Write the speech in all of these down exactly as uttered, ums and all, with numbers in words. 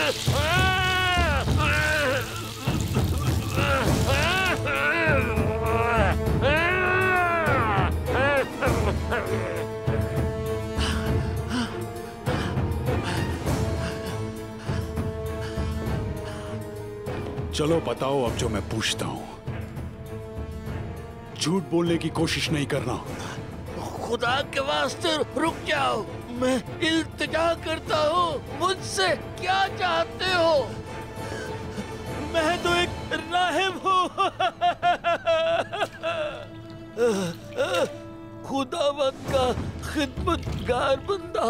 चलो बताओ अब जो मैं पूछता हूं। झूठ बोलने की कोशिश नहीं करना। खुदा के वास्ते रुक जाओ, मैं इल्तिजा करता हूँ। मुझसे क्या चाहते हो? मैं तो एक राहिब हूँ। खुदावंद का खिदमतगार बंदा।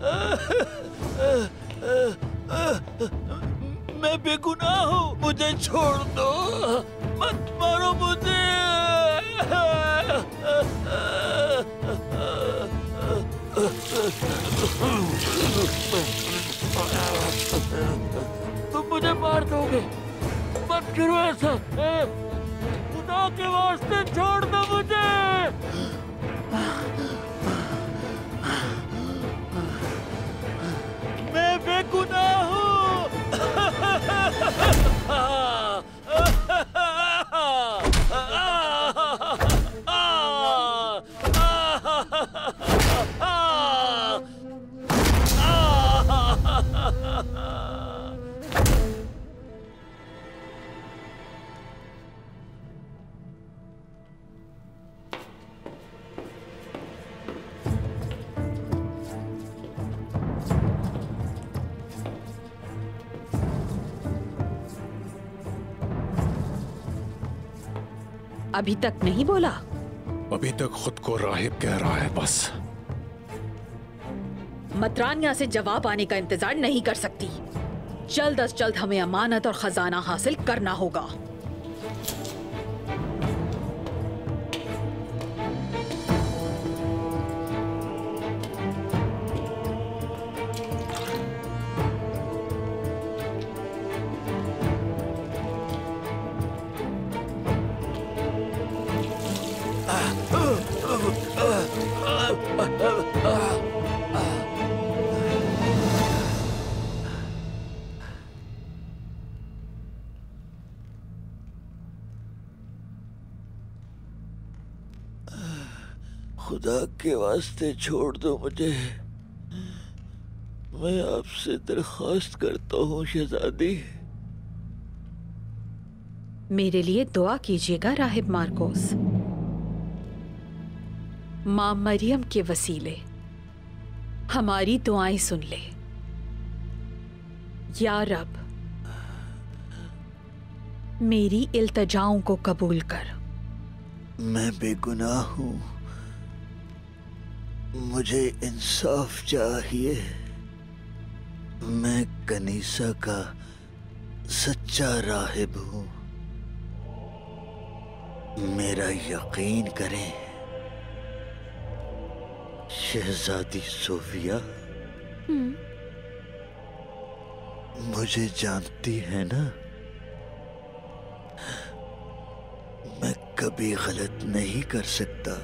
मैं बेगुनाह हूँ, मुझे छोड़ दो, मत मारो मुझे। तुम मुझे मार दोगे, मत करो ऐसा। खुदा के वास्ते छोड़ दो मुझे। मैं बेगुनाह हूँ। अभी तक नहीं बोला? अभी तक खुद को राहिब कह रहा है बस। मतरानिया से जवाब आने का इंतजार नहीं कर सकती। जल्द अज जल्द हमें अमानत और खजाना हासिल करना होगा। खुदा के वास्ते छोड़ दो मुझे। मैं आपसे दरख्वास्त करता हूँ शहजादी। मेरे लिए दुआ कीजिएगा राहिब मार्कोस। मां मरियम के वसीले हमारी दुआएं सुन ले। या रब, मेरी इल्तजाओं को कबूल कर। मैं बेगुनाह हूँ, मुझे इंसाफ चाहिए। मैं कनीसा का सच्चा राहिब हूँ। मेरा यकीन करें शहजादी सोफिया। मुझे जानती है ना, मैं कभी गलत नहीं कर सकता।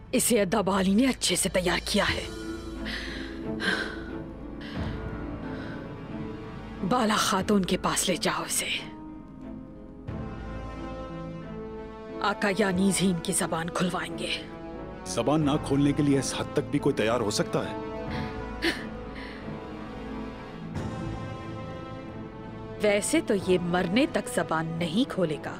इसे अद्दाबाली ने अच्छे से तैयार किया है। बाला खातून के पास ले जाओ इसे। आका यानीज ही इनकी जबान खुलवाएंगे। जबान ना खोलने के लिए इस हद तक भी कोई तैयार हो सकता है? वैसे तो ये मरने तक जबान नहीं खोलेगा,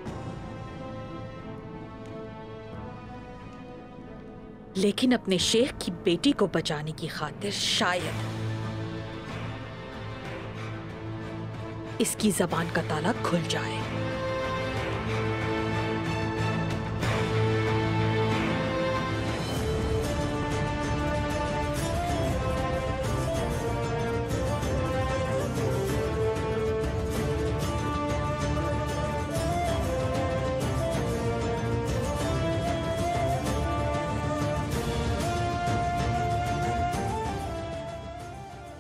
लेकिन अपने शेख की बेटी को बचाने की खातिर शायद इसकी जबान का ताला खुल जाए।